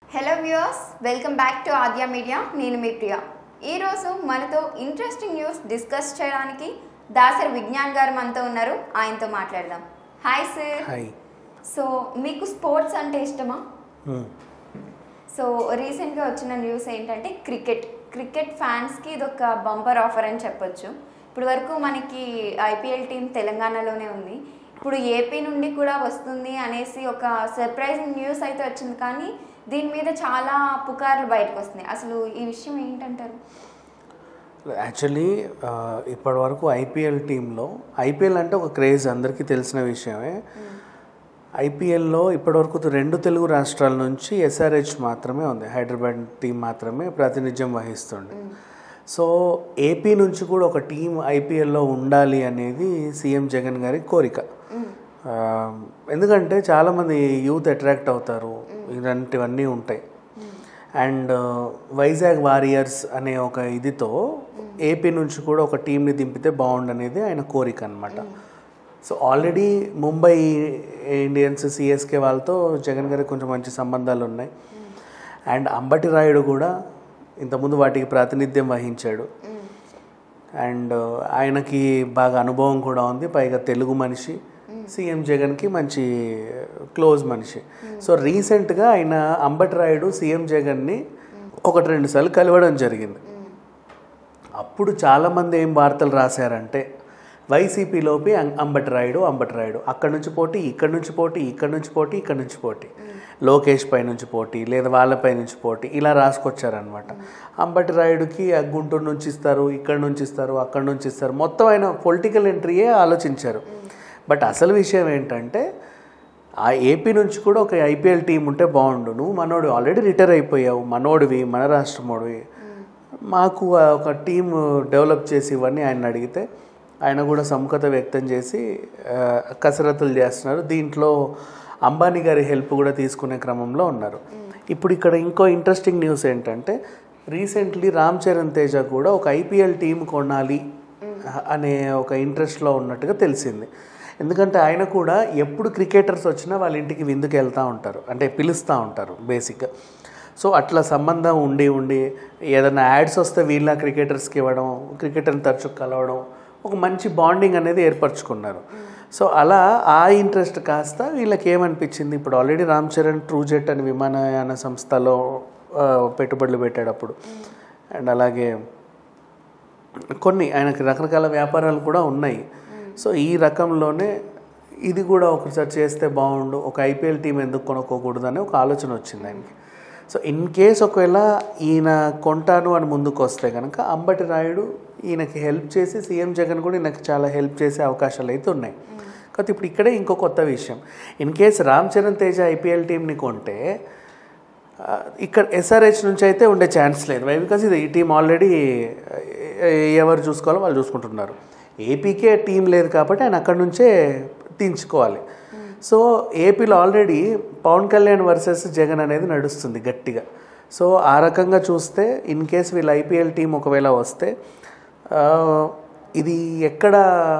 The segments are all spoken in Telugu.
Hello viewers, welcome back to Aadya media. నేను మీ ప్రియా. ఈరోజు మనతో ఇంట్రెస్టింగ్ న్యూస్ డిస్కస్ చేయడానికి దాసరి విజ్ఞాన్ గారు మనతో ఉన్నారు. ఆయనతో మాట్లాడదాం. Hi sir. హాయ్. సో మీకు స్పోర్ట్స్ అంటే ఇష్టమా? సో రీసెంట్గా వచ్చిన న్యూస్ ఏంటంటే క్రికెట్ ఫ్యాన్స్కి ఇది ఒక బంపర్ ఆఫర్ అని చెప్పొచ్చు. ఇప్పుడు వరకు మనకి ఐపీఎల్ టీం తెలంగాణలోనే ఉంది. ఇప్పుడు ఏపీ నుండి కూడా వస్తుంది అనేసి ఒక సర్ప్రైజింగ్ న్యూస్ అయితే వచ్చింది. కానీ దీని మీద చాలా పుకార్లు బయటకు వస్తున్నాయి. అసలు ఈ విషయం ఏంటంటారు? యాక్చువల్లీ ఇప్పటి వరకు ఐపీఎల్ టీంలో ఐపీఎల్ అంటే ఒక క్రేజ్ అందరికీ తెలిసిన విషయమే. ఐపీఎల్లో ఇప్పటివరకు 2 తెలుగు రాష్ట్రాల నుంచి ఎస్ఆర్హెచ్ మాత్రమే ఉంది, హైదరాబాద్ టీం మాత్రమే ప్రాతినిధ్యం వహిస్తుంది. సో ఏపీ నుంచి కూడా ఒక టీం ఐపీఎల్లో ఉండాలి అనేది సీఎం జగన్ గారి కోరిక. ఎందుకంటే చాలామంది యూత్ అట్రాక్ట్ అవుతారు, ఇలాంటివన్నీ ఉంటాయి. అండ్ వైజాగ్ వారియర్స్ అనే ఒక ఇదితో ఏపీ నుంచి కూడా ఒక టీంని దింపితే బాగుండనేది ఆయన కోరిక అనమాట. So already Mumbai Indians, CSK వాళ్ళతో జగన్ గారికి కొంచెం మంచి సంబంధాలు ఉన్నాయి. అండ్ అంబటి రాయుడు కూడా ఇంతకుముందు వాటికి ప్రాతినిధ్యం వహించాడు. అండ్ ఆయనకి బాగా అనుభవం కూడా ఉంది, పైగా తెలుగు మనిషి, సీఎం జగన్కి మంచి క్లోజ్ మనిషి. సో రీసెంట్గా ఆయన అంబటి రాయుడు సీఎం జగన్ని 1-2 సార్లు కలవడం జరిగింది. అప్పుడు చాలామంది ఏం వార్తలు రాశారంటే వైసీపీలోపి అంబటి రాయుడు అక్కడి నుంచి పోటీ, ఇక్కడి నుంచి పోటీ, ఇక్కడి నుంచి పోటీ, ఇక్కడి నుంచి పోటీ, లోకేష్ పై నుంచి పోటీ, లేదా వాళ్ళపై నుంచి పోటీ, ఇలా రాసుకొచ్చారనమాట. అంబటి రాయుడుకి గుంటూరు నుంచి ఇస్తారు, ఇక్కడి నుంచి ఇస్తారు, అక్కడి నుంచి ఇస్తారు, మొత్తం ఆయన పొలిటికల్ ఎంట్రీయే ఆలోచించారు. బట్ అసలు విషయం ఏంటంటే ఆ ఏపీ నుంచి కూడా ఒక ఐపీఎల్ టీం ఉంటే బాగుండు. నువ్వు మనోడు ఆల్రెడీ రిటైర్ అయిపోయావు, మనోడివి, మన రాష్ట్రమోడివి, మాకు ఒక టీం డెవలప్ చేసి ఇవన్నీ ఆయన అడిగితే ఆయన కూడా సముఖత వ్యక్తం చేసి కసరత్తులు చేస్తున్నారు. దీంట్లో అంబానీ గారి హెల్ప్ కూడా తీసుకునే క్రమంలో ఉన్నారు. ఇప్పుడు ఇక్కడ ఇంకో ఇంట్రెస్టింగ్ న్యూస్ ఏంటంటే రీసెంట్లీ రామ్ చరణ్ తేజ కూడా ఒక ఐపీఎల్ టీం కొనాలి అనే ఒక ఇంట్రెస్ట్లో ఉన్నట్టుగా తెలిసింది. ఎందుకంటే ఆయన కూడా ఎప్పుడు క్రికెటర్స్ వచ్చినా వాళ్ళ ఇంటికి విందుకు వెళ్తూ ఉంటారు, అంటే పిలుస్తూ ఉంటారు బేసిక్గా. సో అట్లా సంబంధం ఉండి ఏదైనా యాడ్స్ వస్తే వీళ్ళ క్రికెటర్స్కి ఇవ్వడం, క్రికెటర్ని తరచు కలవడం, ఒక మంచి బాండింగ్ అనేది ఏర్పరచుకున్నారు. సో అలా ఆ ఇంట్రెస్ట్ కాస్త వీళ్ళకి ఏమనిపించింది, ఇప్పుడు ఆల్రెడీ రామ్ చరణ్ ట్రూజెట్ అని విమానయాన సంస్థలో పెట్టుబడులు పెట్టాడు అప్పుడు. అండ్ అలాగే కొన్ని ఆయనకి రకరకాల వ్యాపారాలు కూడా ఉన్నాయి. సో ఈ రకంలోనే ఇది కూడా ఒకసారి చేస్తే బాగుండు, ఒక ఐపీఎల్ టీం ఎందుకు కొనుక్కోకూడదని ఒక ఆలోచన వచ్చింది ఆయనకి. సో ఇన్ కేస్ ఒకవేళ ఈయన కొంటాను అని ముందుకు వస్తే కనుక అంబటి రాయుడు ఈయనకి హెల్ప్ చేసి, సీఎం జగన్ కూడా ఈయనకి చాలా హెల్ప్ చేసే అవకాశాలు అయితే ఉన్నాయి. కాబట్టి ఇప్పుడు ఇక్కడే ఇంకో కొత్త విషయం, in case Ram Charan Teja IPL టీంని కొంటే ఇక్కడ ఎస్ఆర్హెచ్ నుంచి అయితే ఉండే ఛాన్స్ లేదు. వై? బికాజ్ ఇది ఈ టీం ఆల్రెడీ ఎవరు చూసుకోవాలో వాళ్ళు చూసుకుంటున్నారు. ఏపీకే టీం లేదు కాబట్టి ఆయన అక్కడి నుంచే తీయించుకోవాలి. సో ఏపీలో ఆల్రెడీ పవన్ కళ్యాణ్ వర్సెస్ జగన్ అనేది నడుస్తుంది గట్టిగా. సో ఆ రకంగా చూస్తే ఇన్ కేస్ వీళ్ళ ఐపీఎల్ టీం ఒకవేళ వస్తే ఇది ఎక్కడ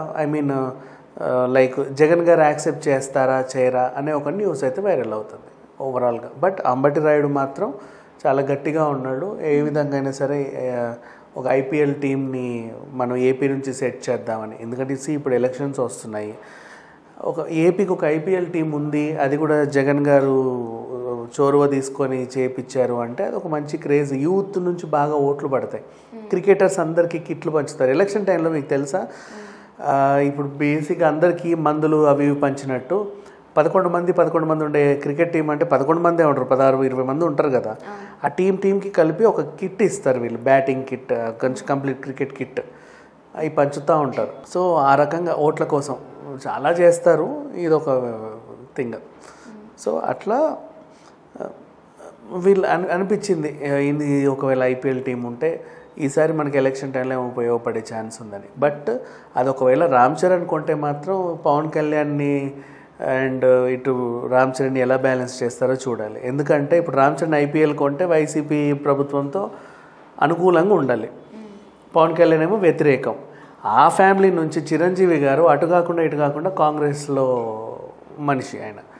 లైక్ జగన్ గారు యాక్సెప్ట్ చేస్తారా చేయరా అనే ఒక న్యూస్ అయితే వైరల్ అవుతుంది ఓవరాల్గా. బట్ అంబటి రాయుడు మాత్రం చాలా గట్టిగా ఉన్నాడు. ఏ విధంగా అయినా సరే ఒక ఐపీఎల్ టీంని మనం ఏపీ నుంచి సెట్ చేద్దామని. ఎందుకంటే ఇప్పుడు ఎలక్షన్స్ వస్తున్నాయి, ఒక ఏపీకి ఒక ఐపీఎల్ టీం ఉంది, అది కూడా జగన్ గారు చొరవ తీసుకొని చేయించారు అంటే అది ఒక మంచి క్రేజ్. యూత్ నుంచి బాగా ఓట్లు పడతాయి. క్రికెటర్స్ అందరికీ కిట్లు పంచుతారు ఎలక్షన్ టైంలో. మీకు తెలుసా, ఇప్పుడు బేసిక్గా అందరికీ మందులు అవి పంచినట్టు 11 మంది ఉండే క్రికెట్ టీం అంటే 11 మందే ఉంటారు, 16-20 మంది ఉంటారు కదా. ఆ టీంకి కలిపి ఒక కిట్ ఇస్తారు వీళ్ళు, బ్యాటింగ్ కిట్, కొంచెం కంప్లీట్ క్రికెట్ కిట్, అవి పంచుతూ ఉంటారు. సో ఆ రకంగా ఓట్ల కోసం చాలా చేస్తారు, ఇదొక థింగ్. సో అట్లా వీళ్ళు అనిపించింది ఇది ఒకవేళ ఐపీఎల్ టీం ఉంటే ఈసారి మనకి ఎలక్షన్ టైంలో ఉపయోగపడే ఛాన్స్ ఉందని. బట్ అది ఒకవేళ రామ్ చరణ్ కొంటే మాత్రం పవన్ కళ్యాణ్ని అండ్ ఇటు రామ్ చరణ్ ఎలా బ్యాలెన్స్ చేస్తారో చూడాలి. ఎందుకంటే ఇప్పుడు రామ్ చరణ్ ఐపీఎల్ కొంటే వైసీపీ ప్రభుత్వంతో అనుకూలంగా ఉండాలి, పవన్ కళ్యాణ్ ఏమో వ్యతిరేకం. ఆ ఫ్యామిలీ నుంచి చిరంజీవి గారు అటు కాకుండా ఇటు కాకుండా కాంగ్రెస్లో మనిషి ఆయన.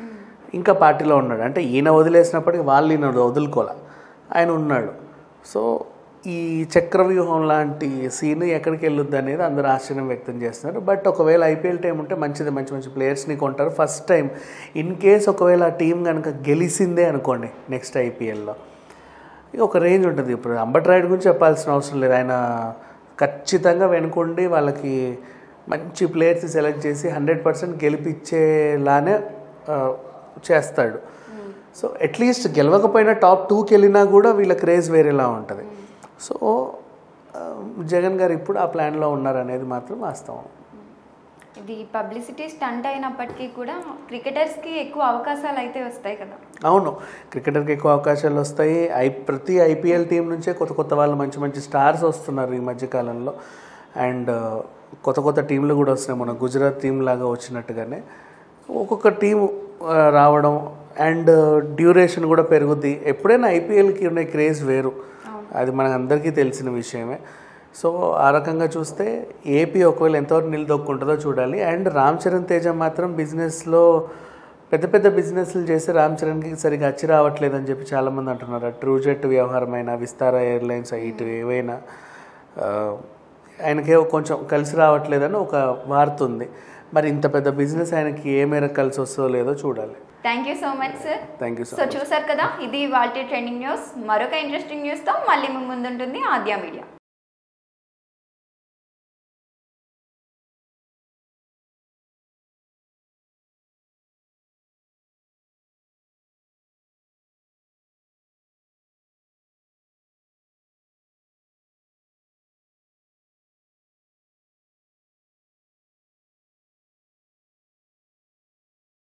ఇంకా పార్టీలో ఉన్నాడు. అంటే ఈయన వదిలేసినప్పటికీ వాళ్ళు ఈయన వదులుకోలే, ఆయన ఉన్నాడు. సో ఈ చక్రవ్యూహం లాంటి సీన్ ఎక్కడికి వెళ్ళొద్దు అనేది అందరూ ఆశ్చర్యం వ్యక్తం చేస్తున్నారు. బట్ ఒకవేళ ఐపీఎల్ టైం ఉంటే మంచిది, మంచి మంచి ప్లేయర్స్ని కొంటారు. ఫస్ట్ టైం ఇన్ కేస్ ఒకవేళ ఆ టీం కనుక గెలిచిందే అనుకోండి నెక్స్ట్ ఐపీఎల్లో, ఒక రేంజ్ ఉంటుంది. ఇప్పుడు అంబట్ రాయుడు గురించి చెప్పాల్సిన అవసరం లేదు, ఆయన ఖచ్చితంగా వెనుకుండి వాళ్ళకి మంచి ప్లేయర్స్ సెలెక్ట్ చేసి 100% గెలిపించేలానే చేస్తాడు. సో అట్లీస్ట్ గెలవకపోయినా టాప్ 2కి వెళ్ళినా కూడా వీళ్ళ క్రేజ్ వేరేలా ఉంటుంది. సో జగన్ గారు ఇప్పుడు ఆ ప్లాన్లో ఉన్నారనేది మాత్రం వాస్తవం. ఇది పబ్లిసిటీ స్టంట్ అయినప్పటికీ కూడా క్రికెటర్స్కి ఎక్కువ అవకాశాలు అయితే వస్తాయి కదా. అవును, క్రికెటర్కి ఎక్కువ అవకాశాలు వస్తాయి. ప్రతి ఐపీఎల్ టీం నుంచే కొత్త కొత్త వాళ్ళు మంచి మంచి స్టార్స్ వస్తున్నారు ఈ మధ్యకాలంలో. అండ్ కొత్త కొత్త టీంలు కూడా వస్తున్నాయి. మన గుజరాత్ టీం లాగా వచ్చినట్టుగానే ఒక్కొక్క టీం రావడం అండ్ డ్యూరేషన్ కూడా పెరుగుద్ది. ఎప్పుడైనా ఐపీఎల్కి ఉన్న క్రేజ్ వేరు, అది మనకు అందరికీ తెలిసిన విషయమే. సో ఆ రకంగా చూస్తే ఏపీ ఒకవేళ ఎంతవరకు నిలదొక్కుంటుందో చూడాలి. అండ్ రామ్ చరణ్ తేజ మాత్రం బిజినెస్లో పెద్ద పెద్ద బిజినెస్లు చేసి రామ్ చరణ్కి సరిగా అచ్చి రావట్లేదని చెప్పి చాలామంది అంటున్నారు. ట్రూజెట్ వ్యవహారమైన, విస్తార ఎయిర్లైన్స్, ఇటు ఏవైనా ఆయనకే కొంచెం కలిసి రావట్లేదని ఒక వార్త ఉంది. మరి ఇంత పెద్ద బిజినెస్ ఆయనకి ఏ మేరకు కలిసి వస్తుందో లేదో చూడాలి. Thank you so much sir. Thank you so చూసారు కదా, ఇది వాల్టీ ట్రెండింగ్ న్యూస్. మరొక ఇంట్రెస్టింగ్ న్యూస్తో మళ్ళీ ముందుంటుంది ఆద్య మీడియా.